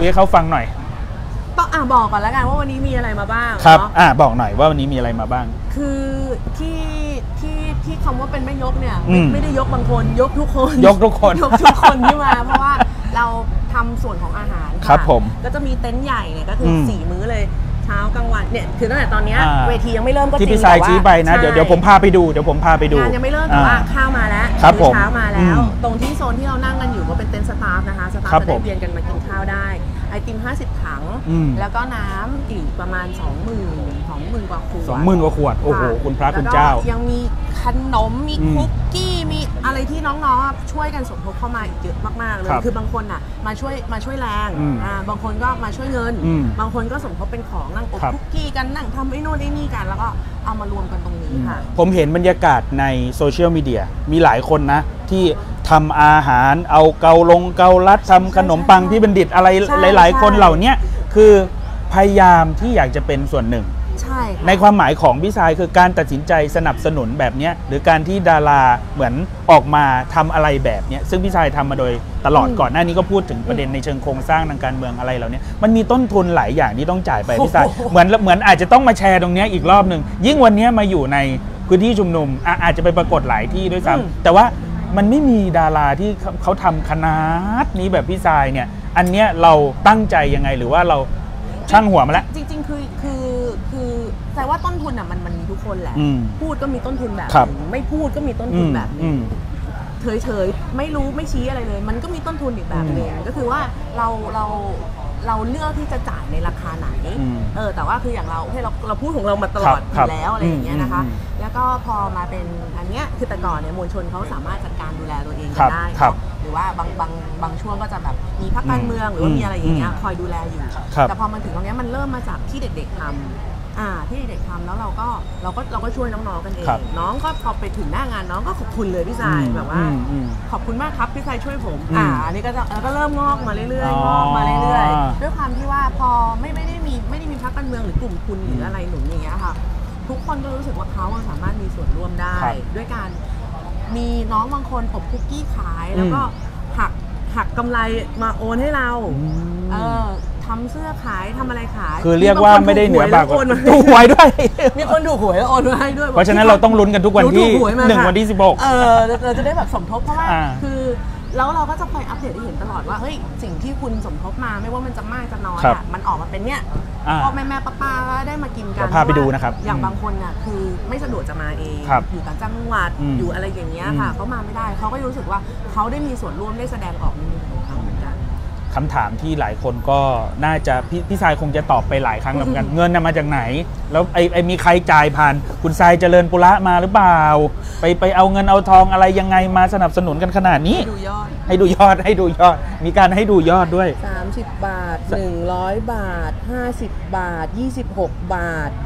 ให้เขาฟังหน่อยต้องบอกก่อนแล้วกันว่าวันนี้มีอะไรมาบ้างครับบอกหน่อยว่าวันนี้มีอะไรมาบ้างคือที่คำว่าเป็นแม่ยกเนี่ยไม่ได้ยกบางคนยกทุกคนยกทุกคนที่มาเพราะว่าเราทำส่วนของอาหารครับผมก็จะมีเต็นท์ใหญ่เนี่ยก็คือ4 มื้อเลยเช้ากลางวันเนี่ยคือตั้งแต่ตอนนี้เวทียังไม่เริ่มก็จริงที่พี่สายชี้ไปนะเดี๋ยวผมพาไปดูงานยังไม่เริ่มแต่ว่าข้าวมาแล้วเช้ามาแล้วตรงที่โซนที่เรานั่งกันอยู่ก็เป็นเต็นท์สตาฟนะคะสตาฟจะได้เวียนกันมากินข้าวได้ไอติม50 ถังแล้วก็น้ำอีกประมาณ20,000 กว่าขวด 20,000 กว่าขวดโอ้โหคุณพระคุณเจ้ายังมีขนมมีคุกกี้มีอะไรที่น้องๆช่วยกันสมทบเข้ามาอีกเยอะมากๆเลยคือบางคนอ่ะมาช่วยแรงบางคนก็มาช่วยเงินบางคนก็สมทบเป็นของนั่งอบคุกกี้กันนั่งทำไอ้นู่นไอ้นี่กันแล้วก็เอามารวมกันตรงนี้ค่ะผมเห็นบรรยากาศในโซเชียลมีเดียมีหลายคนนะที่ทำอาหารเอาเกาลัดทำขนมปังที่บัณฑิตอะไรหลายๆคนเหล่านี้คือพยายามที่อยากจะเป็นส่วนหนึ่งในความหมายของพี่ชายคือการตัดสินใจสนับสนุนแบบนี้หรือการที่ดาราเหมือนออกมาทำอะไรแบบนี้ซึ่งพี่ชายทำมาโดยตลอดก่อนหน้านี้ก็พูดถึงประเด็นในเชิงโครงสร้างทางการเมืองอะไรเหล่านี้มันมีต้นทุนหลายอย่างที่ต้องจ่ายไปพี่ชายเหมือนอาจจะต้องมาแชร์ตรงนี้อีกรอบหนึ่งยิ่งวันนี้มาอยู่ในพื้นที่ชุมนุมอาจจะไปปรากฏหลายที่ด้วยซ้ำแต่ว่ามันไม่มีดาราที่เขาทำขนาดนี้แบบพี่ชายเนี่ยอันเนี้ยเราตั้งใจยังไงหรือว่าเราช่างหัวมาแล้วจริงๆคือแต่ว่าต้นทุนอ่ะมันมีทุกคนแหละพูดก็มีต้นทุนแบบไม่พูดก็มีต้นทุนแบบนึงเฉยไม่รู้ไม่ชี้อะไรเลยมันก็มีต้นทุนอีกแบบนึงก็คือว่าเราเลือกที่จะจ่ายในราคาไหนแต่ว่าคืออย่างเราพูดของเรามาตลอดอยู่แล้วอะไรอย่างเงี้ยนะคะแล้วก็พอมาเป็นอันเนี้ยคือแต่ก่อนเนี่ยมวลชนเขาสามารถจัดการดูแลตัวเองได้หรือว่าบางช่วงก็จะแบบมีพรรคการเมืองหรือว่ามีอะไรอย่างเงี้ยคอยดูแลอยู่แต่พอมาถึงตรงนี้มันเริ่มมาจากที่เด็กๆทำที่เด็กทำแล้วเราก็ช่วยน้องๆกันเองน้องก็พอไปถึงหน้างานน้องก็ขอบคุณเลยพี่ชายแบบว่าขอบคุณมากครับพี่ชายช่วยผมอันนี้ก็เริ่มงอกมาเรื่อยๆงอกมาเรื่อยๆด้วยความที่ว่าพอไม่ได้มีพรรคการเมืองหรือกลุ่มทุนหรืออะไรหนุนอย่างเงี้ยค่ะทุกคนก็รู้สึกว่าเขาสามารถมีส่วนร่วมได้ด้วยการมีน้องบางคนอบคุกกี้ขายแล้วก็หักกำไรมาโอนให้เราทำเสื้อขายทำอะไรขายคือเรียกว่าไม่ได้เหนือบากถูกหวยด้วยมีคนถูกหวยแล้วโอนมาให้ด้วยเพราะฉะนั้นเราต้องลุ้นกันทุกวันที่1 วันที่ 16 เราจะได้แบบสมทบเพราะว่าคือแล้วเราก็จะคอยอัปเดตให้เห็นตลอดว่าเฮ้ยสิ่งที่คุณสมทบมาไม่ว่ามันจะมากจะน้อยมันออกมาเป็นเนี้ยพ่อแม่ป้าได้มากินกันพาไปดูนะครับอย่างบางคนอ่ะคือไม่สะดวกจะมาเองอยู่ต่างจังหวัดอยู่อะไรอย่างเงี้ยค่ะเขามาไม่ได้เขาก็รู้สึกว่าเขาได้มีส่วนร่วมได้แสดงออกในมุมของเขาเหมือนกันคำถามที่หลายคนก็น่าจะพี่ชายคงจะตอบไปหลายครั้งเหมือนกันเงินมาจากไหนแล้วไอ้มีใครจ่ายผ่านคุณทรายเจริญปุระมาหรือเปล่าไปเอาเงินเอาทองอะไรยังไงมาสนับสนุนกันขนาดนี้ให้ดูยอดมีการให้ดูยอดด้วย 30 บาท100 บาท50 บาท26 บาท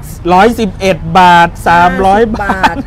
111 บาท300 บาท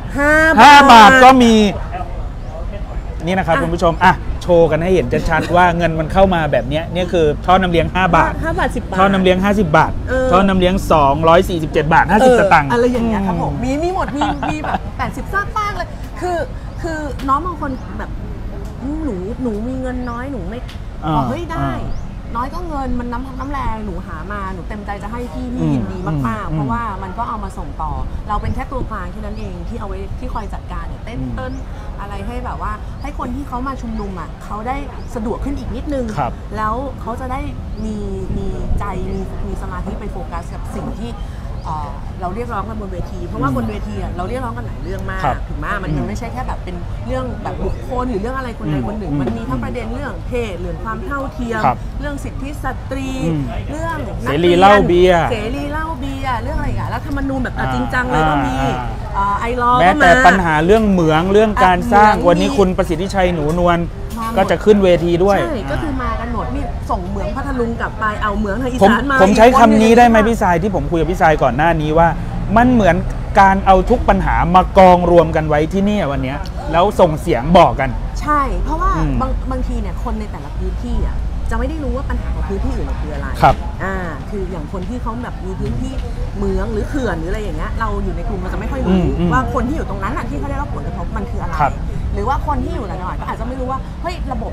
5 บาทก็มีนี่นะครับคุณผู้ชมโชว์กันให้เห็นชัดๆว่าเงินมันเข้ามาแบบนี้นี่คือท่อน้ำเลี้ยง5 บาท 5 บาท10 บาทท่อน้ำเลี้ยง50 บาทท่อน้ำเลี้ยง247 บาท50 สตางค์อะไรอย่างเงี้ยครับผมมีหมดมีแบบ80 สตางค์เลยคือน้องบางคนแบบหนูมีเงินน้อยหนูไม่เฮ้ยได้น้อยก็เงินมันน้ำแรงหนูหามาหนูเต็มใจจะให้พี่ยินดีมากๆเพราะว่ามันก็เอามาส่งต่อเราเป็นแค่ตัวกลางแค่นั้นเองที่เอาไว้ที่คอยจัดการเนี่ยเต้นอะไรให้แบบว่าให้คนที่เขามาชุมนุมเขาได้สะดวกขึ้นอีกนิดนึงแล้วเขาจะได้มีใจมีสมาธิไปโฟกัสกับสิ่งที่เราเรียกร้องกันบนเวทีเพราะว่าบนเวทีเราเรียกร้องกันหลายเรื่องมากถึงมากมันไม่ใช่แค่แบบเป็นเรื่องแบบบุคคลหรือเรื่องอะไรคนใดคนหนึ่งมันมีทั้งประเด็นเรื่องเพศเรื่องความเท่าเทียมเรื่องสิทธิสตรีเรื่องเสรีเหล้าเบียร์เรื่องอะไรอ่ะรัฐธรรมนูญแบบจริงจังเลยก็มีไอรอแม้แต่ปัญหาเรื่องเหมืองเรื่องการสร้างวันนี้คุณประสิทธิชัยหนูนวลก็จะขึ้นเวทีด้วยใช่ก็คือมากันหมดนี่ส่งเหมืองพัทลุงกลับไปเอาเหมืองทางอีสานมาผมใช้คำนี้ได้ไหมพี่ชายที่ผมคุยกับพี่ชายก่อนหน้านี้ว่ามันเหมือนการเอาทุกปัญหามากองรวมกันไว้ที่นี่วันนี้แล้วส่งเสียงบอกกันใช่เพราะว่าบางทีเนี่ยคนในแต่ละพื้นที่จะไม่ได้รู้ว่าปัญหาของพื้นที่อื่นคืออะไรคืออย่างคนที่เขาแบบมีพื้นที่เมืองหรือเขื่อนหรืออะไรอย่างเงี้ยเราอยู่ในกลุ่มเราจะไม่ค่อยรู้ว่าคนที่อยู่ตรงนั้นที่เขาได้รับผลกระทบมันคืออะไรหรือว่าคนที่อยู่หน่อยก็อาจจะไม่รู้ว่าเฮ้ยระบบ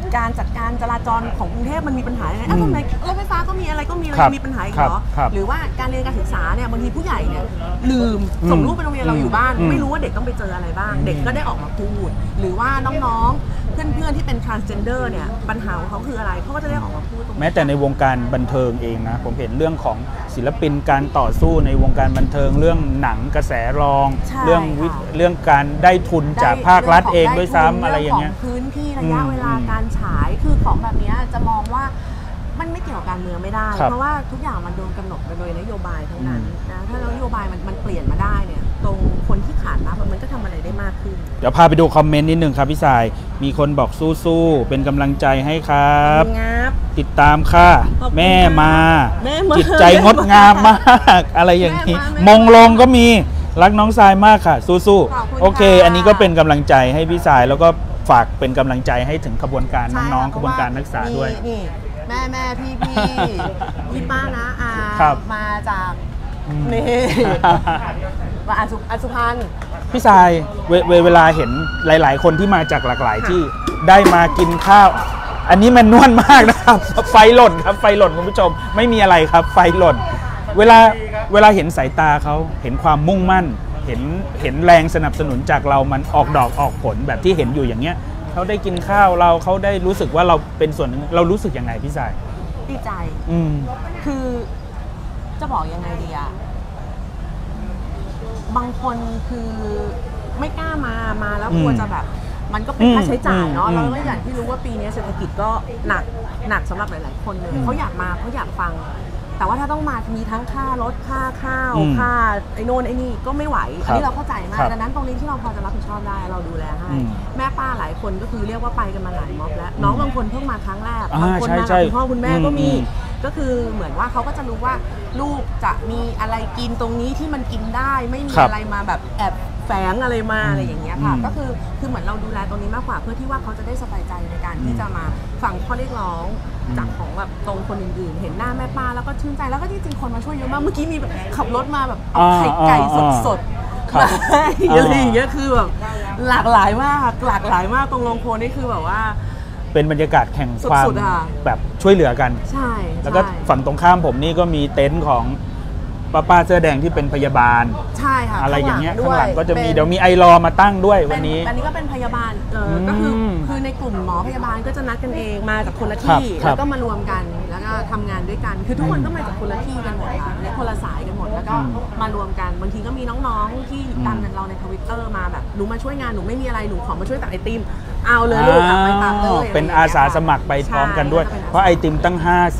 การจัดการจราจรของกรุงเทพมันมีปัญหายังไงทำไมรถไฟฟ้าก็มีอะไรก็มีอะไรมีปัญหาอีกเหรอหรือว่าการเรียนการศึกษาเนี่ยบางทีผู้ใหญ่เนี่ยลืมส่งลูกไปโรงเรียนเราอยู่บ้านไม่รู้ว่าเด็กต้องไปเจออะไรบ้างเด็กก็ได้ออกมาพูดหรือว่าน้องๆเพื่อนๆที่เป็น transgender เนี่ยปัญหาของเขาคืออะไรเขาก็จะได้ออกมาพูดแม้แต่ในวงการบันเทิงเองนะผมเห็นเรื่องของศิลปินการต่อสู้ในวงการบันเทิงเรื่องหนังกระแสรองเรื่องการได้ทุนจากภาครัฐเองด้วยซ้ำอะไรอย่างเงี้ยพื้นที่ระยะเวลาการฉายคือของแบบนี้จะมองว่ามันไม่เกี่ยวกับการเมืองไม่ได้เพราะว่าทุกอย่างมันโดนกำหนดไปโดยนโยบายทั้งนั้นนะถ้านโยบายมันเปลี่ยนมาได้เนี่ยตรงคนที่ขานรับมันก็ทำอะไรได้มากขึ้นเดี๋ยวพาไปดูคอมเมนต์นิดนึงครับพี่สายมีคนบอกสู้ๆเป็นกำลังใจให้ครับติดตามค่ะแม่มาจิตใจงดงามมากอะไรอย่างนี้มงลงก็มีรักน้องทรายมากค่ะสู้ๆโอเคอันนี้ก็เป็นกำลังใจให้พี่สายแล้วก็ฝากเป็นกำลังใจให้ถึงขบวนการน้องๆขบวนการนักศึกษาด้วยแม่พี่ป้านะมาจากนี่มาอัสุพรรณพี่สายเวลาเห็นหลายๆคนที่มาจากหลากหลายที่ได้มากินข้าวอันนี้มันนวลมากนะครับไฟหล่นครับไฟหล่นคุณผู้ชมไม่มีอะไรครับไฟหล่นเวลาเห็นสายตาเขาเห็นความมุ่งมั่นเห็นแรงสนับสนุนจากเรามันออกดอกออกผลแบบที่เห็นอยู่อย่างเงี้ยเขาได้กินข้าวเขาได้รู้สึกว่าเราเป็นส่วนหนึ่งเรารู้สึกยังไงพี่สายดีใจคือจะบอกยังไงดีอะบางคนคือไม่กล้ามาแล้วกลัวจะแบบมันก็เป็นค่าใช้จ่ายเนาะแล้วก็อย่างที่รู้ว่าปีนี้เศรษฐกิจก็หนักสำหรับหลายๆคนเลยเขาอยากมาเขาอยากฟังแต่ว่าถ้าต้องมามีทั้งค่ารถค่าข้าวค่าไอ้โน่นไอ้นี่ก็ไม่ไหวอันนี้เราเข้าใจมากดังนั้นตรงนี้ที่เราพอจะรับผิดชอบได้เราดูแลให้แม่ป้าหลายคนก็คือเรียกว่าไปกันมาหลายม็อบแล้วน้องบางคนเพิ่งมาครั้งแรกบางคนมากับคุณพ่อคุณแม่ก็มีก็คือเหมือนว่าเขาก็จะรู้ว่าลูกจะมีอะไรกินตรงนี้ที่มันกินได้ไม่มีอะไรมาแบบแอบแฝงอะไรมาอะไรอย่างเงี้ยค่ะก็คือเหมือนเราดูแลตรงนี้มากกว่าเพื่อที่ว่าเขาจะได้สบายใจในการที่จะมาฟังข้อเรียกร้องจากของแบบตรงคนอื่นๆเห็นหน้าแม่ป้าแล้วก็ชื่นใจแล้วก็จริงๆคนมาช่วยเยอะมากเมื่อกี้มีแบบขับรถมาแบบเอาไข่ไก่สดๆมาอะไรอย่างเงี้ยคือแบบหลากหลายมากตรงลงโพนี่คือแบบว่าเป็นบรรยากาศแข่งความแบบช่วยเหลือกันใช่แล้วก็ฝั่งตรงข้ามผมนี่ก็มีเต็นท์ของป้าเสื้อแดงที่เป็นพยาบาลใช่ค่ะอะไรอย่างเงี้ยข้างหลังก็จะมีเดี๋ยวมีไอรอมาตั้งด้วยวันนี้อันนี้ก็เป็นพยาบาลก็คือในกลุ่มหมอพยาบาลก็จะนัดกันเองมาจากคนละที่แล้วก็มารวมกันแล้วก็ทำงานด้วยกันคือทุกคนก็มาจากคนละที่กันหมดค่ะและคนละสายกันหมดแล้วก็มารวมกันบางทีก็มีน้องๆที่ตามเราใน Twitter มาแบบหนูมาช่วยงานหนูไม่มีอะไรหนูขอมาช่วยตักไอติมเอาเลยลูกไปตักเลยเป็นอาสาสมัครไปพร้อมกันด้วยเพราะไอติมตั้ง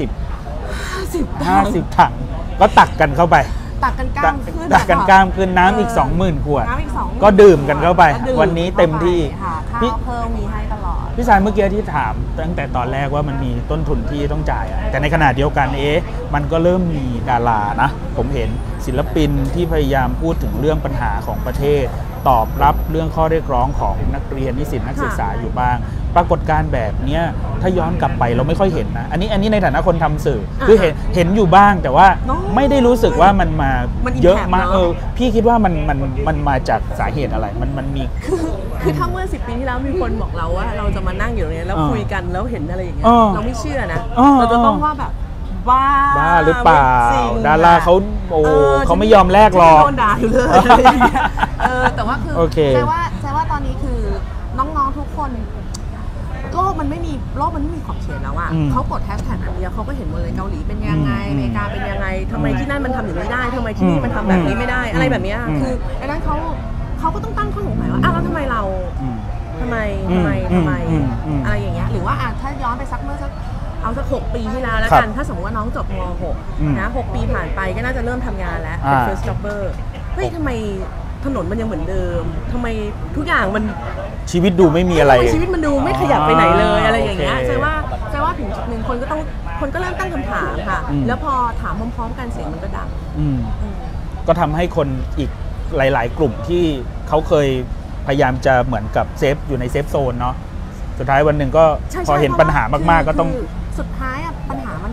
50 ถังก็ตักกันเข้าไปตักกันกล้ามขึ้นน้ำอีก 20,000 ขวดก็ดื่มกันเข้าไปวันนี้เต็มที่พี่เพิ่มมีให้ตลอดพี่ชายเมื่อกี้ที่ถามตั้งแต่ตอนแรกว่ามันมีต้นทุนที่ต้องจ่ายแต่ในขณะเดียวกันมันก็เริ่มมีดารานะผมเห็นศิลปินที่พยายามพูดถึงเรื่องปัญหาของประเทศตอบรับเรื่องข้อเรียกร้องของนักเรียนนิสิตนักศึกษาอยู่บ้างปรากฏการณ์แบบนี้ถ้าย้อนกลับไปเราไม่ค่อยเห็นนะอันนี้ในฐานะคนทำสื่อคือเห็นอยู่บ้างแต่ว่าไม่ได้รู้สึกว่ามันมาเยอะมากพี่คิดว่ามันมาจากสาเหตุอะไรมันมีคือถ้าเมื่อ10 ปีที่แล้วมีคนบอกเราว่าเราจะมานั่งอยู่ตรงนี้แล้วคุยกันแล้วเห็นอะไรอย่างเงี้ยเราไม่เชื่อนะเราจะต้องว่าแบบบ้าหรือเปล่าดาราเขาไม่ยอมแลกหรอกโดนด่าอยู่เลยแต่ว่าคือใช่ว่าตอนนี้คือน้องๆทุกคนโลกมันไม่มีขอบเขตแล้วอ่ะเขากดแฮชแท็กอันเดียวเขาก็เห็นหมดเลยเกาหลีเป็นยังไงอเมริกาเป็นยังไงทำไมที่นั่นมันทำอย่างนี้ได้ทำไมที่นี่มันทำแบบนี้ไม่ได้อะไรแบบนี้คือดังนั้นเขาก็ต้องตั้งข้อสงสัยว่าแล้วทำไมเราทำไมอะไรอย่างเงี้ยหรือว่าถ้าย้อนไปสักเอาสัก6 ปีที่แล้วแล้วกันถ้าสมมติว่าน้องจบม.6 นะ6 ปีผ่านไปก็น่าจะเริ่มทำงานแล้วเป็น first jobber เฮ้ยทำไมถนนมันยังเหมือนเดิมทำไมทุกอย่างมันชีวิตดูไม่มีอะไรชีวิตมันดูไม่ขยับไปไหนเลยอะไรอย่างเงี้ยใช่ว่าถึงจุดหนึ่งคนก็เริ่มตั้งคำถามค่ะแล้วพอถามพร้อมๆกันเสียงมันก็ดังก็ทำให้คนอีกหลายๆกลุ่มที่เขาเคยพยายามจะเหมือนกับเซฟอยู่ในเซฟโซนเนาะสุดท้ายวันหนึ่งก็พอเห็นปัญหามากๆก็ต้องสุดท้ายปัญหามัน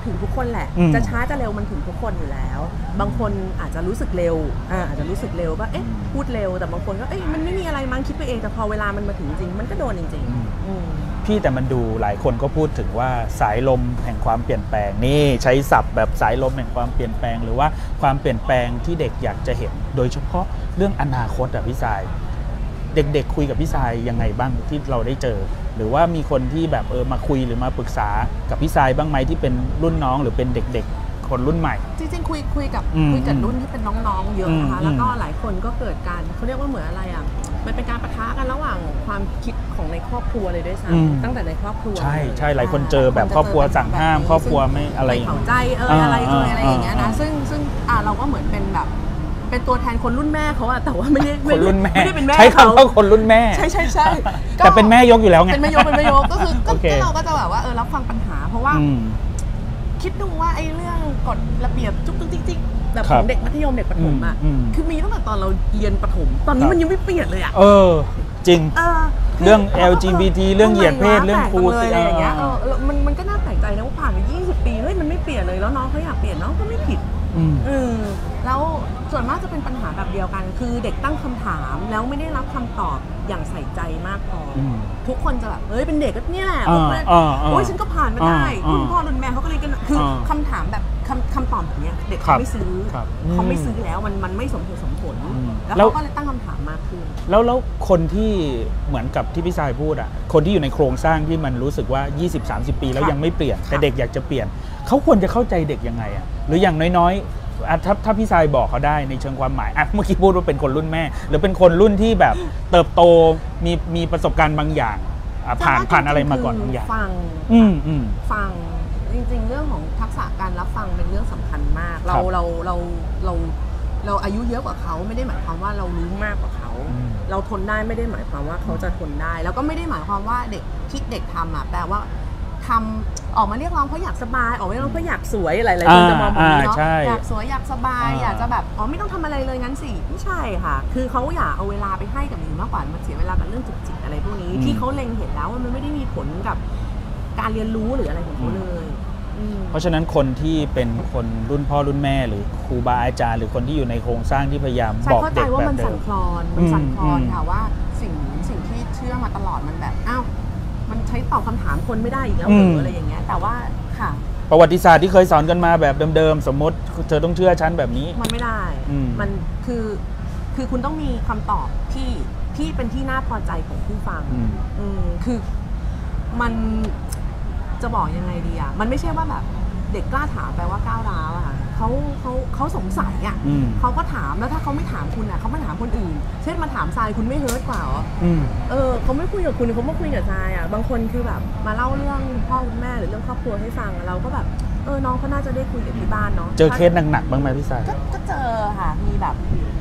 ถึงทุกคนแหละจะช้าจะเร็วมันถึงทุกคนอยู่แล้วบางคนอาจจะรู้สึกเร็วอาจจะรู้สึกเร็วก็พูดเร็วแต่บางคนก็มันไม่มีอะไรมั้งคิดไปเองแต่พอเวลามันมาถึงจริงมันก็โดนจริงๆพี่แต่มันดูหลายคนก็พูดถึงว่าสายลมแห่งความเปลี่ยนแปลงนี่ใช้ศัพท์แบบสายลมแห่งความเปลี่ยนแปลงหรือว่าความเปลี่ยนแปลงที่เด็กอยากจะเห็นโดยเฉพาะเรื่องอนาคตพี่ทรายเด็กๆคุยกับพี่ทรายยังไงบ้างที่เราได้เจอหรือว่ามีคนที่แบบมาคุยหรือมาปรึกษากับพี่ทรายบ้างไหมที่เป็นรุ่นน้องหรือเป็นเด็กๆคนรุ่นใหม่จริงๆคุยกับรุ่นที่เป็นน้องๆเยอะนะคะแล้วก็หลายคนก็เกิดการเขาเรียกว่าเหมือนอะไรอ่ะมันเป็นการปะทะกันระหว่างความคิดของในครอบครัวเลยด้วยซ้ำตั้งแต่ในครอบครัวใช่หลายคนเจอแบบครอบครัวสั่งห้ามครอบครัวไม่อะไรไม่เข้าใจอะไรอย่างเงี้ยนะซึ่งเราก็เหมือนเป็นแบบเป็นตัวแทนคนรุ่นแม่เขาอะแต่ว่าไม่ได้เป็นแม่ใช้คำว่าคนรุ่นแม่ใช่แต่เป็นแม่ยกอยู่แล้วไงเป็นแม่ยกก็คือเราก็จะแบบว่ารับฟังปัญหาเพราะว่าคิดดูว่าไอ้เรื่องกฎระเบียบจุกจิ๊กแบบของเด็กมัธยมเด็กประถมอะคือมีตั้งแต่ตอนเราเรียนประถมตอนนี้มันยังไม่เปลี่ยนเลยอะจริงเรื่อง LGBT เรื่องเหยียดเพศเรื่องครูอะไรอย่างเงี้ยมันก็น่าแปลกใจนะว่าผ่านไป20 ปีเฮ้ยมันไม่เปลี่ยนเลยแล้วน้องเขาอยากเปลี่ยนน้องก็ไม่ผิดแล้วส่วนมากจะเป็นปัญหาแบบเดียวกันคือเด็กตั้งคำถามแล้วไม่ได้รับคำตอบอย่างใส่ใจมากพอทุกคนจะแบบเป็นเด็กก็เนี่ยแหละโอ้ยฉันก็ผ่านมาได้คุณพ่อรุ่นแม่เขาก็เลยกันคือคำถามแบบคำตอบแบบนี้เด็กเขาไม่ซื้อแล้วมันไม่สมเหตุสมผลแล้วเขาก็เลยตั้งคำถามมากขึ้นแล้วคนที่เหมือนกับที่พี่ทรายพูดอ่ะคนที่อยู่ในโครงสร้างที่มันรู้สึกว่า 20-30 ปีแล้วยังไม่เปลี่ยนแต่เด็กอยากจะเปลี่ยนเขาควรจะเข้าใจเด็กยังไงอ่ะหรืออย่างน้อยถ้าพี่ทรายบอกเขาได้ในเชิงความหมายเมื่อกี้พูดว่าเป็นคนรุ่นแม่หรือเป็นคนรุ่นที่แบบเติบโตมีประสบการณ์บางอย่างผ่านอะไรมาก่อนบางอย่างฟังจริงๆเรื่องของทักษะการรับฟังเป็นเรื่องสำคัญมากเราอายุเยอะกว่าเขาไม่ได้หมายความว่าเรารู้มากกว่าเขาเราทนได้ไม่ได้หมายความว่าเขาจะทนได้แล้วก็ไม่ได้หมายความว่าเด็กคิดเด็กทำแปลว่าทำออกมาเรียกร้องเพราะอยากสบายออกมาเรียกร้องเพราะอยากสวยหลายๆคนจะมองแบบนี้เนาะอยากสวยอยากสบายอยากจะแบบไม่ต้องทำอะไรเลยงั้นสิไม่ใช่ค่ะคือเขาอยากเอาเวลาไปให้กับอื่นมากกว่ามันเสียเวลากับเรื่องจุกจิกอะไรพวกนี้ที่เขาเล็งเห็นแล้วว่ามันไม่ได้มีผลกับการเรียนรู้หรืออะไรของเขาเลยเพราะฉะนั้นคนที่เป็นคนรุ่นพ่อรุ่นแม่หรือครูบาอาจารย์หรือคนที่อยู่ในโครงสร้างที่พยายามบอกเด็กแบบเดิมมันสั่นคลอนค่ะว่าสิ่งที่เชื่อมาตลอดมันแบบมันใช้ตอบคำถามคนไม่ได้อีกแล้วหรืออะไรอย่างเงี้ยแต่ว่าค่ะประวัติศาสตร์ที่เคยสอนกันมาแบบเดิมๆสมมติเธอต้องเชื่อฉันแบบนี้มันไม่ได้มันคือคุณต้องมีคำตอบที่เป็นที่น่าพอใจของผู้ฟังคือมันจะบอกยังไงดีมันไม่ใช่ว่าแบบเด็กกล้าถามแปลว่าก้าวร้าวเขาสงสัยเขาก็ถามแล้วถ้าเขาไม่ถามคุณเขามาถามคนอื่นเช่นมาถามทรายคุณไม่เฮิร์ตกว่าเขาไม่คุยกับคุณเขามาคุยกับทรายบางคนคือแบบมาเล่าเรื่องพ่อคุณแม่หรือเรื่องครอบครัวให้ฟังเราก็แบบน้องเขาน่าจะได้คุยกับที่บ้านเนาะเจอเคสหนักๆบ้างไหมพี่ทรายก็เจอค่ะมีแบบ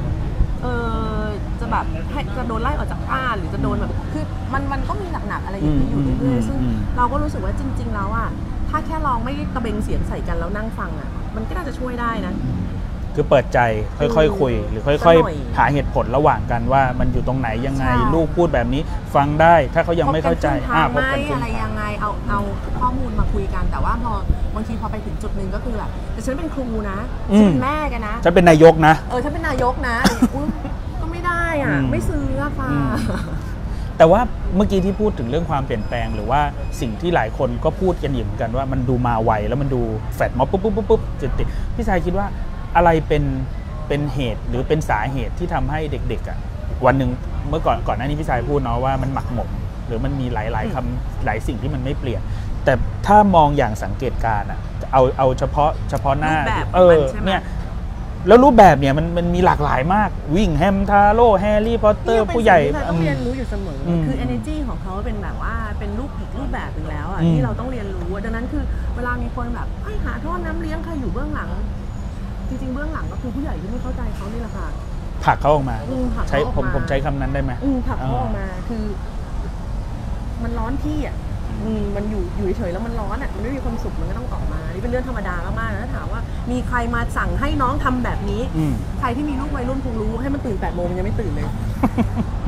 จะแบบจะโดนไล่ออกจากบ้านหรือจะโดนแบบคือมันก็มีหนักๆอะไรอย่างนี้อยู่เรื่อยๆซึ่งเราก็รู้สึกว่าจริงๆแล้วถ้าแค่ลองไม่ตะเบงเสียงใส่กันแล้วนั่งฟังมันก็น่าจะช่วยได้นะคือเปิดใจค่อยๆคุยหรือค่อยๆหาเหตุผลระหว่างกันว่ามันอยู่ตรงไหนยังไงลูกพูดแบบนี้ฟังได้ถ้าเขายังไม่เข้าใจพบกันอะไรยังไงเอาข้อมูลมาคุยกันแต่ว่าพอบางทีพอไปถึงจุดนึงก็คือแบบแต่ฉันเป็นครูนะฉันเป็นแม่กันนะฉันเป็นนายกนะฉันเป็นนายกนะก็ไม่ได้ไม่ซื้อค่ะแต่ว่าเมื่อกี้ที่พูดถึงเรื่องความเปลี่ยนแปลงหรือว่าสิ่งที่หลายคนก็พูดกันเหมือนกันว่ามันดูมาไวแล้วมันดูแฟดมาปุ๊บติดพี่ชายคิดว่าอะไรเป็นเหตุหรือเป็นสาเหตุที่ทำให้เด็กๆวันหนึ่งเมื่อก่อนหน้านี้พี่ชายพูดเนาะว่ามันหมักหมมหรือมันมีหลายคำหลายสิ่งที่มันไม่เปลี่ยนแต่ถ้ามองอย่างสังเกตการณ์เอาเฉพาะหน้าเนี่ยแล้วรูปแบบเนี่ยมันมีหลากหลายมากวิ่งแฮมทาโร่แฮร์รี่พอตเตอร์ผู้ใหญ่ต้องเรียนรู้อยู่เสมอคือ energy ของเขาเป็นแบบว่าเป็นอีกรูปแบบนึงแล้วที่เราต้องเรียนรู้ดังนั้นคือเวลามีคนแบบหาท่อน้ำเลี้ยงใครอยู่เบื้องหลังจริงๆเบื้องหลังก็คือผู้ใหญ่ที่ไม่เข้าใจเขานี่แหละค่ะผลักเขาออกมาใช้ผมใช้คำนั้นได้ไหมผลักเขาออกมาคือมันร้อนที่มันอยู่เฉยๆแล้วมันร้อนมันไม่มีความสุขมันก็ต้องออกมานี่เป็นเรื่องธรรมดามากๆนะถามว่ามีใครมาสั่งให้น้องทำแบบนี้ใครที่มีลูกวัยรุ่นคงรู้ให้มันตื่น8 โมงยังไม่ตื่นเลย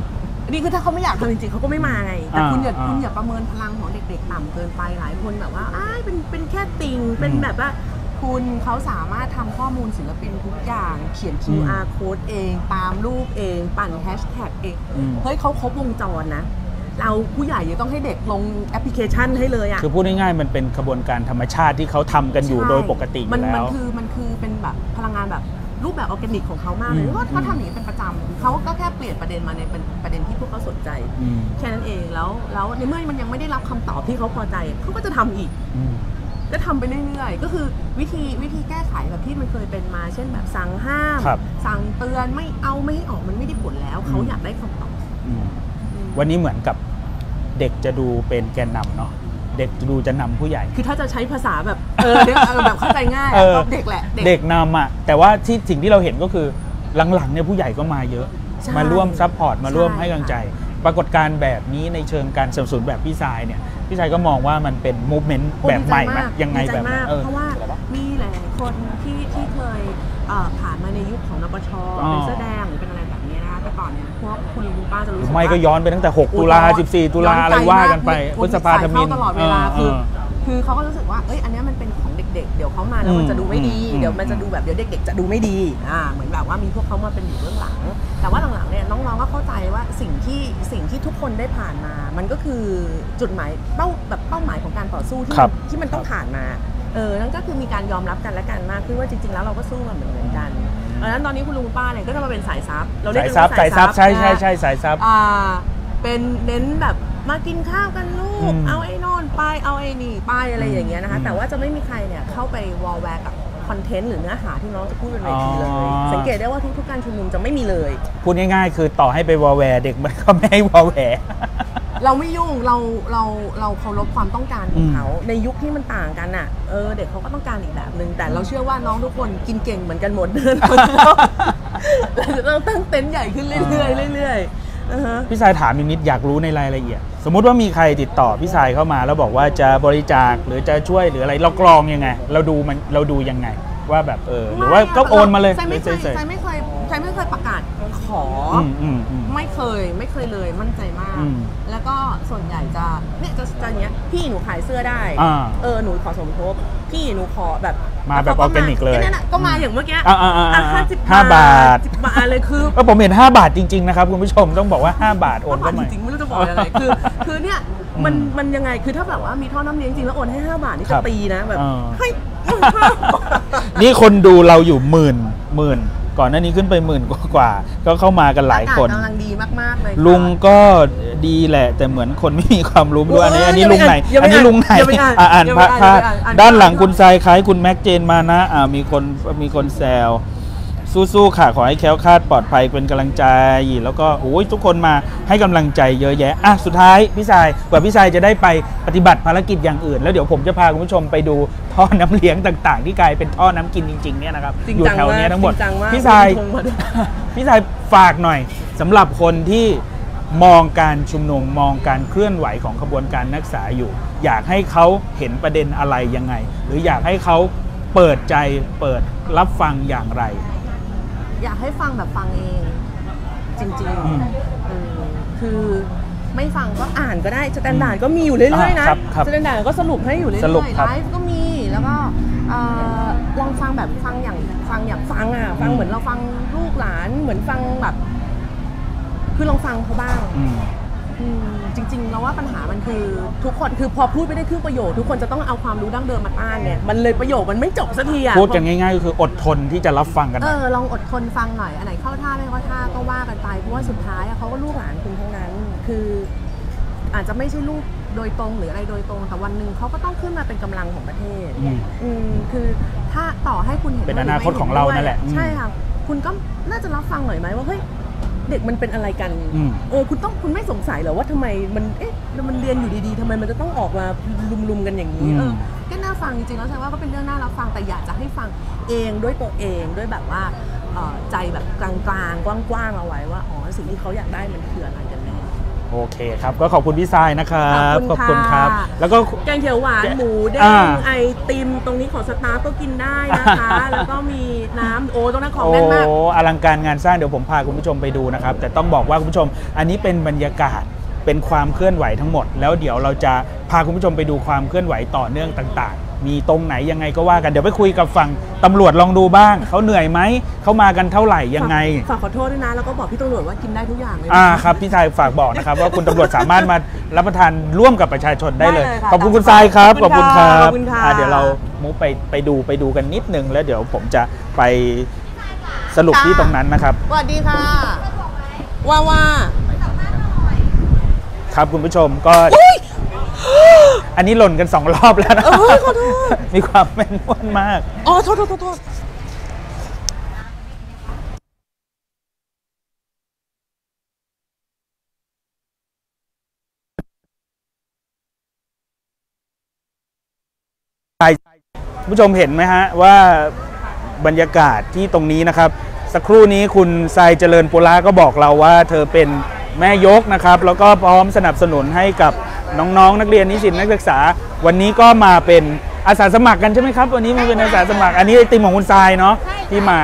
นี่คือถ้าเขาไม่อยากทำจริงๆเขาก็ไม่มาไงแต่คุณอย่าประเมินพลังของเด็กๆต่ำเกินไปหลายคนแบบว่าเป็นแค่ติ่งเป็นแบบว่าคุณเขาสามารถทำข้อมูลศิลปินทุกอย่างเขียน QR code เองตามรูปเองปั่นแฮชแท็กเองเฮ้ยเขาครบวงจรนะเราผู้ใหญ่ยังต้องให้เด็กลงแอปพลิเคชันให้เลยอ่ะคือพูดง่ายๆมันเป็นกระบวนการธรรมชาติที่เขาทำกันอยู่โดยปกติอยู่แล้วมันคือเป็นแบบพลังงานแบบรูปแบบออร์แกนิกของเขามากเลยเพราะเขาทำอย่างนี้เป็นประจำเขาก็แค่เปลี่ยนประเด็นมาในเป็นประเด็นที่พวกเขาสนใจแค่นั้นเองแล้วในเมื่อมันยังไม่ได้รับคำตอบที่เขาพอใจเขาก็จะทำอีกก็ทำไปเรื่อยๆก็คือวิธีแก้ไขแบบที่มันเคยเป็นมาเช่นแบบสั่งห้ามสั่งเตือนไม่ให้ออกมันไม่ได้ผลแล้วเขาอยากได้คำตอบวันนี้เหมือนกับเด็กจะดูเป็นแกนนำเนาะเด็กดูจะนำผู้ใหญ่คือถ้าจะใช้ภาษาแบบแบบเข้าใจง่ายเด็กแหละเด็กนำอ่ะแต่ว่าสิ่งที่เราเห็นก็คือหลังๆเนี่ยผู้ใหญ่ก็มาเยอะมาร่วมซัพพอร์ตมาร่วมให้กำลังใจปรากฏการณ์แบบนี้ในเชิงการสนับสนุนแบบพี่ชายเนี่ยพี่ชายก็มองว่ามันเป็นมูฟเมนต์แบบใหม่ไหมยังไงแบบเพราะว่ามีหลายคนที่เคยผ่านมาในยุคของนปช.เป็นเสื้อแดงหรือเป็นอะไรแบบนี้นะคะแต่ก่อนเนี่ยพวกคุณลุงป้าจะรู้สึกว่าไม่ก็ย้อนไปตั้งแต่6 ตุลา 14 ตุลาอะไรว่ากันไปพฤษภาธมิญตลอดเวลาคือเขาก็รู้สึกว่าอันนี้มันเป็นของเด็กๆเดี๋ยวเขามาแล้วมันจะดูไม่ดีเดี๋ยวมันจะดูแบบเดี๋ยวเด็กๆจะดูไม่ดีเหมือนแบบว่ามีพวกเขามาเป็นอยู่เบื้องหลังแต่ว่าหลังๆเนี่ยน้องๆก็เข้าใจว่าสิ่งที่ทุกคนได้ผ่านมามันก็คือจุดหมายเป้าหมายของการต่อสู้ที่มันต้องผ่านมานั่นก็คือมีการยอมรับกันและกันมากขึ้นว่าจริงๆแล้วเราก็สู้มาเหมือนกันดังนั้นตอนนี้คุณลุงป้าเนี่ยก็จะมาเป็นสายซับเราเรียกสายซับใช่สายซับเป็นเน้นแบบมากินข้าวกันลูกเอาไอ้นอนไปเอาไอ้นี่ไปอะไรอย่างเงี้ยนะคะแต่ว่าจะไม่มีใครเนี่ยเข้าไปวอลแวร์กับคอนเทนต์หรือเนื้อหาที่น้องจะพูดบนเวทีเลยสังเกตได้ว่าทุกการชุมนุมจะไม่มีเลยพูดง่ายๆคือต่อให้ไปวอลแวร์เด็กมันก็ไม่ให้วอลแวร์เราไม่ยุ่งเราเคารพความต้องการของเขาในยุคที่มันต่างกันอ่ะเด็กเขาก็ต้องการอีกแบบนึงแต่เราเชื่อว่าน้องทุกคนกินเก่งเหมือนกันหมดเราตั้งเต็นท์ใหญ่ขึ้นเรื่อยพี่ชายถามอีกนิดอยากรู้ในรายละเอียดสมมุติว่ามีใครติดต่อพี่ชายเข้ามาแล้วบอกว่าจะบริจาคหรือจะช่วยหรืออะไรเรากรองยังไงเราดูยังไงว่าแบบหรือว่าก็โอนมาเลยใช่ไม่เคยประกาศขอไม่เคยเลยมั่นใจมากแล้วก็ส่วนใหญ่จะเนี้ยพี่หนูขายเสื้อได้หนูขอสมทบพี่หนูขอแบบมาแบบออร์แกนิกเลยก็มาอย่างเมื่อกี้ 5 บาทเลยคือผมเห็น5 บาทจริงๆนะครับคุณผู้ชมต้องบอกว่า5 บาทโอนเข้ามาจริงไม่รู้จะบอกอะไรคือเนี่ยมันยังไงคือถ้าแบบว่ามีท่อน้ำเลี้ยงจริงแล้วโอนให้5 บาทนี่จะตีนะแบบให้นี่คนดูเราอยู่หมื่นก่อนหน้านี้ขึ้นไป10,000 กว่าก็เข้ามากันหลายคนกำลังดีมากๆเลยลุงก็ดีแหละแต่เหมือนคนไม่มีความรู้ด้วยอันนี้ลุงไหนอ่านพระด้านหลังคุณทรายคล้ายคุณแม็กเจนมานะมีคนแซวสู้ๆค่ะขอให้แคล้วคลาดปลอดภัยเป็นกำลังใจแล้วก็โอ้ยทุกคนมาให้กำลังใจเยอะแยะสุดท้ายพี่ชายกว่าพี่ชายจะได้ไปปฏิบัติภารกิจอย่างอื่นแล้วเดี๋ยวผมจะพาคุณผู้ชมไปดูท่อน้ำเลี้ยงต่างๆที่กลายเป็นท่อน้ำกินจริงๆเนี่ยนะครับอยู่แถวนี้ทั้งหมดพี่ชายฝากหน่อยสำหรับคนที่มองการชุมนุมมองการเคลื่อนไหวของขบวนการนักศึกษาอยู่อยากให้เขาเห็นประเด็นอะไรยังไงหรืออยากให้เขาเปิดใจเปิดรับฟังอย่างไรอยากให้ฟังแบบฟังเองจริงๆคือไม่ฟังก็อ่านก็ได้สแตนดาร์ดก็มีอยู่เรื่อยๆนะสแตนดาร์ดก็สรุปให้อยู่เรื่อยๆไลฟ์ก็มีแล้วก็ลองฟังแบบฟังอย่างฟังเหมือนเราฟังลูกหลานเหมือนฟังแบบคือลองฟังเขาบ้างจริงๆเราว่าปัญหามันคือทุกคนคือพอพูดไม่ได้ครึ่งประโยคทุกคนจะต้องเอาความรู้ดั้งเดิมมาต้านเนี่ยมันเลยประโยคมันไม่จบสักทีพูดกันง่ายๆก็คืออดทนที่จะรับฟังกันลองอดทนฟังหน่อยอันไหนเข้าท่าไม่เข้าท่าก็ว่ากันไปเพราะว่าสุดท้ายเขาก็ลูกหลานคุณทั้งนั้นคืออาจจะไม่ใช่ลูกโดยตรงหรืออะไรโดยตรงแต่วันหนึ่งเขาก็ต้องขึ้นมาเป็นกำลังของประเทศคือถ้าต่อให้คุณเห็นเป็นอนาคตของเรานั่นแหละใช่ค่ะคุณก็น่าจะรับฟังหน่อยไหมว่าเฮ้ยเด็กมันเป็นอะไรกันคุณไม่สงสัยเหรอว่าทำไมมันเรียนอยู่ดีๆทำไมมันจะต้องออกมาลุมๆกันอย่างนี้ก็น่าฟังจริงๆแล้วใช่ว่าก็เป็นเรื่องน่ารับฟังแต่อยากจะให้ฟังเองด้วยตัวเองด้วยแบบว่าใจแบบกลางๆกว้างๆเอาไว้ว่าสิ่งที่เขาอยากได้มันคืออะไรกันแน่โอเคครับก็ขอบคุณพี่ทรายนะครับขอบคุณครับแล้วก็แกงเขียวหวานหมูเด้งไอติมตรงนี้ของสตาร์ก็กินได้นะคะแล้วก็มีน้ำตรงนั้นของแน่นมากอลังการงานสร้างเดี๋ยวผมพาคุณผู้ชมไปดูนะครับแต่ต้องบอกว่าคุณผู้ชมอันนี้เป็นบรรยากาศเป็นความเคลื่อนไหวทั้งหมดแล้วเดี๋ยวเราจะพาคุณผู้ชมไปดูความเคลื่อนไหวต่อเนื่องต่างๆมีตรงไหนยังไงก็ว่ากันเดี๋ยวไปคุยกับฝั่งตำรวจลองดูบ้างเขาเหนื่อยไหมเขามากันเท่าไหร่ยังไงฝากขอโทษด้วยนะแล้วก็บอกพี่ตำรวจว่ากินได้ทุกอย่างเลยครับพี่ชายฝากบอกนะครับว่าคุณตำรวจสามารถมารับประทานร่วมกับประชาชนได้เลยขอบคุณคุณทรายครับขอบคุณครับเดี๋ยวเรามุกไปดูกันนิดนึงแล้วเดี๋ยวผมจะไปสรุปที่ตรงนั้นนะครับสวัสดีค่ะว่าครับคุณผู้ชมก็อันนี้หล่นกัน2 รอบแล้วนะขอโทษมีความแม่นม่วนมากโทษคุณผู้ชมเห็นไหมฮะว่าบรรยากาศที่ตรงนี้นะครับสักครู่นี้คุณทรายเจริญปุระก็บอกเราว่าเธอเป็นแม่ยกนะครับแล้วก็พร้อมสนับสนุนให้กับน้องๆนักเรียนนิสิตนักศึกษาวันนี้ก็มาเป็นอาสาสมัครกันใช่ไหมครับวันนี้มาเป็นอาสาสมัครอันนี้ไอติมของคุณทรายเนาะที่มา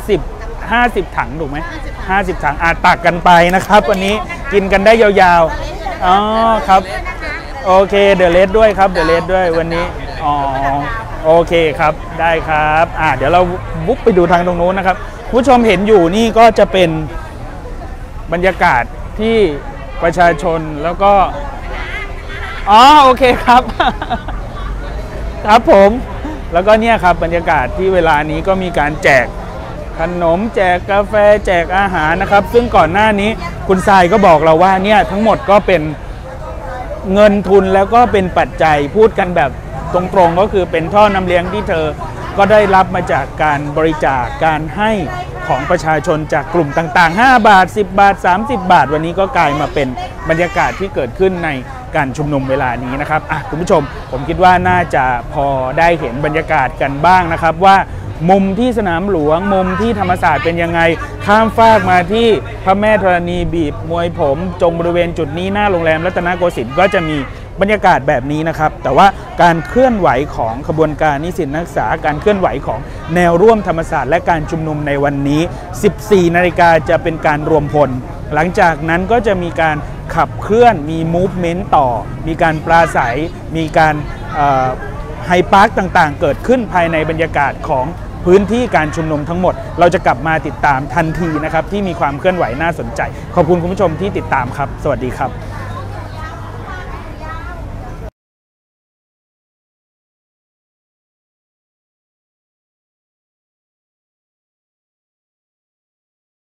50ถังถูกไหม50 ถังตักกันไปนะครับวันนี้กินกันได้ยาวๆครับโอเคเดอะเลสด้วยครับเดอะเลสด้วยวันนี้โอเคครับได้ครับเดี๋ยวเราบุ๊กไปดูทางตรงโน้นนะครับผู้ชมเห็นอยู่นี่ก็จะเป็นบรรยากาศที่ประชาชนแล้วก็โอเคครับครับผมแล้วก็เนี่ยครับบรรยากาศที่เวลานี้ก็มีการแจกขนมแจกกาแฟแจกอาหารนะครับซึ่งก่อนหน้านี้คุณทรายก็บอกเราว่าเนี่ยทั้งหมดก็เป็นเงินทุนแล้วก็เป็นปัจจัยพูดกันแบบตรงๆก็คือเป็นท่อนำเลี้ยงที่เธอก็ได้รับมาจากการบริจาคการให้ของประชาชนจากกลุ่มต่างๆ5 บาท10 บาท30 บาทวันนี้ก็กลายมาเป็นบรรยากาศที่เกิดขึ้นในการชุมนุมเวลานี้นะครับคุณผู้ชมผมคิดว่าน่าจะพอได้เห็นบรรยากาศกันบ้างนะครับว่ามุมที่สนามหลวงมุมที่ธรรมศาสตร์เป็นยังไงข้ามฟากมาที่พระแม่ธรณีบีบมวยผมจงบริเวณจุดนี้หน้าโรงแรมรัตนโกสินทร์ก็จะมีบรรยากาศแบบนี้นะครับแต่ว่าการเคลื่อนไหวของขบวนการนิสิตนักศึกษาการเคลื่อนไหวของแนวร่วมธรรมศาสตร์และการชุมนุมในวันนี้ 14 นาฬิกาจะเป็นการรวมพลหลังจากนั้นก็จะมีการขับเคลื่อนมีมูฟเมนต์ต่อมีการปราศัยมีการไฮพาร์คต่างๆเกิดขึ้นภายในบรรยากาศของพื้นที่การชุมนุมทั้งหมดเราจะกลับมาติดตามทันทีนะครับที่มีความเคลื่อนไหวน่าสนใจขอบคุณคุณผู้ชมที่ติดตามครับสวัสดีครับ